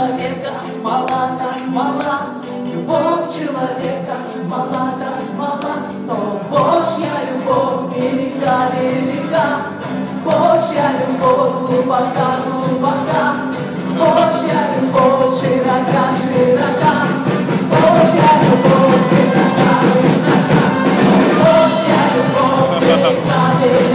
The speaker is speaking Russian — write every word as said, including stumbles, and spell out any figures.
человека мала так мала, любовь человека мала так мала, но Божья любовь велика, велика, Божья любовь глубока, глубока, Божья любовь широка, широка, Божья любовь высока, высока, Божья любовь велика, велика.